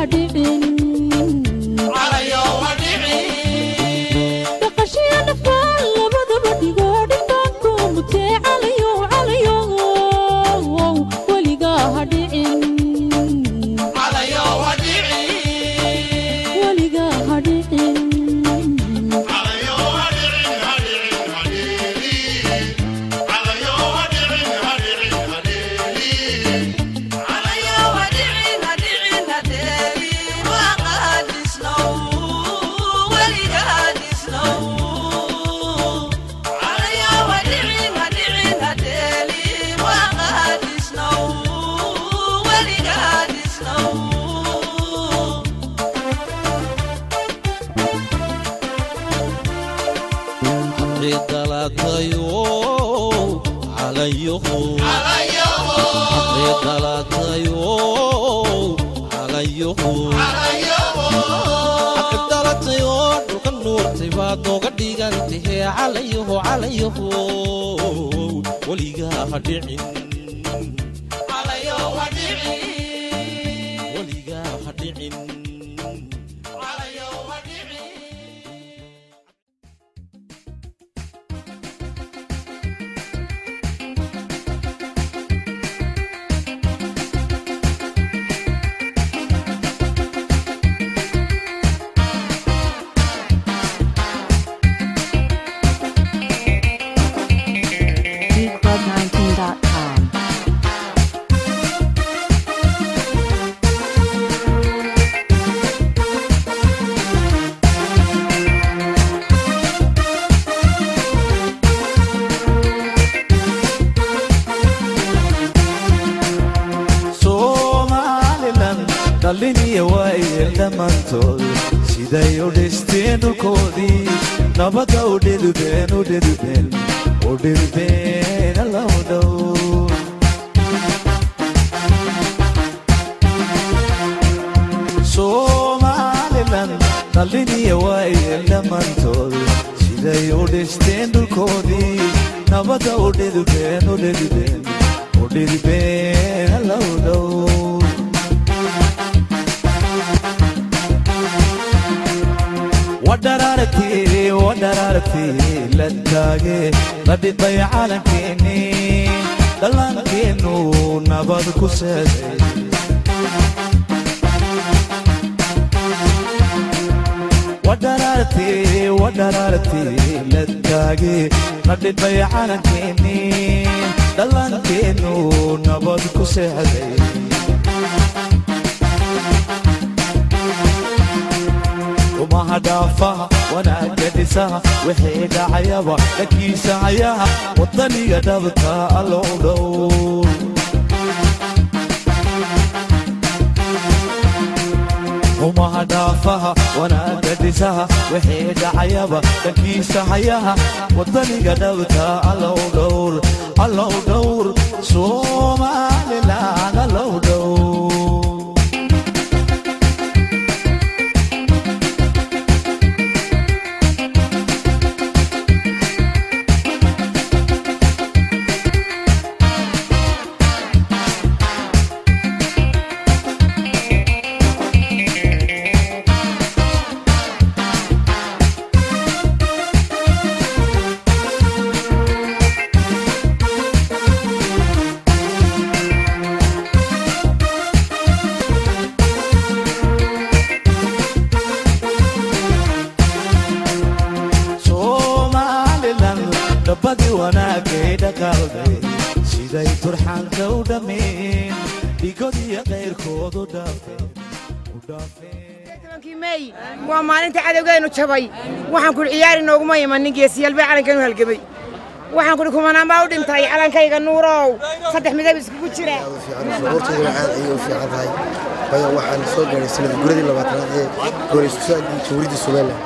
ومالنت عدوغينو جبay waxaan ku ciyaari nooguma iman geesiyal bay calankan halgamay waxaan ku kumana ma u dhintay calankayga nuurow saddex midab isku jira suurtooda aad ay u fiican tahay bayo waxaan soo gaaray sanad guradii 20aad ee gooraysta jawrida Soomaaliya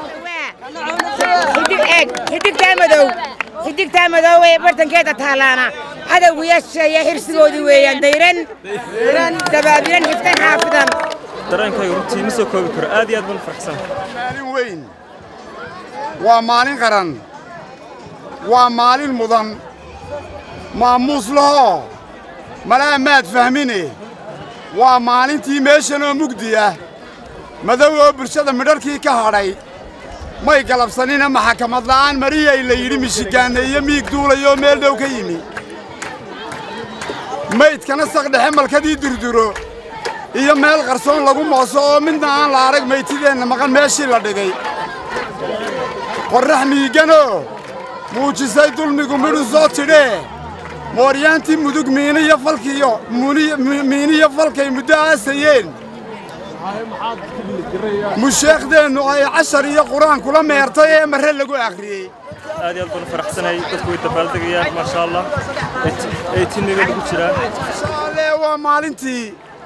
xidigta madow ee bartankeeda taalaana cadawgu yeeshay xirsigoodii weeyaan dayran dabaabiran xiftan xaafidan dareenkayga runtii ma soo koobi karo aad iyo aad baan faraxsan maalin weyn waa maalin qaran waa maalin mudan maamuus laho malaamaad fahmine waa maalintii meeshan oo mugdi ah madow oo bulshada midharkii ka hadhay may galabsanina maxkamad la'aan mariyay la yidhi mishigaanne iyo miig duulayo meel dhow ka yimi maydkana saqdhexe malkadii durduro iyo meel qarsoon lagu mooso oo midna aan la arag maytideenna maqan meeshii la dhigay qorrax miiganoo muujisay dulmigu midhu soo tidhee mooryaantii mudug miiniyo falkay muddo aasayeen musheekhdeennu ay cashar iyo qur'aan kula meertay ee marre lagu akhriyey aad iyo aad baan faraxsanahay dadku way dabaaldegayaan maasha allah ay tiniga lagu jiraan waa maalintii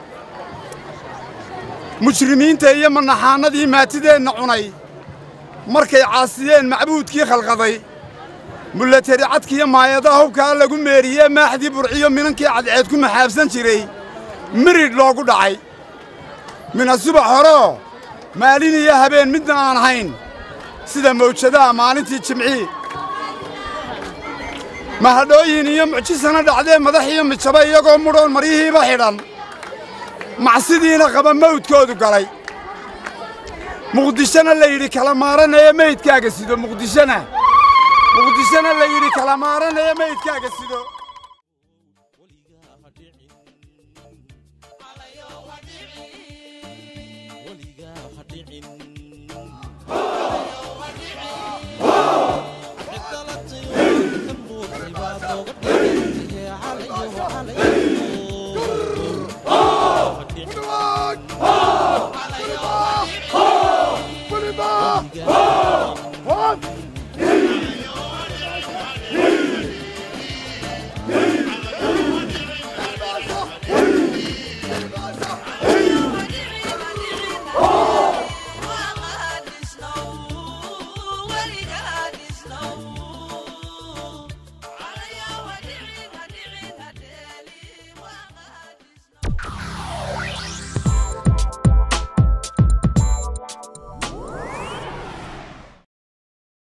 mujrimiinta iyo manaxaanadii maatideenna cunay markay caasiyeen macbuudkii khalqaday mulatari cadkiiyo maayadaha hubkaa lagu meeriyee maaxdii burciyo minankii cadceed ku maxaabsan jiray miridh loogu dhacay mina subax horoo maalin iyo habeen midna aan ahayn sida mawjadaha maalintii jimcii mahadhooyin iyo mucjisana dhacdee madax iyo mijaba iyagoo mudhoon maryihiiba xidhan macsidiina qaba mawdkoodu galay muqdishona la yidhi kala maaranaya maydkaaga sido muqdishona la yidhi kala maaranaya maydkaaga sido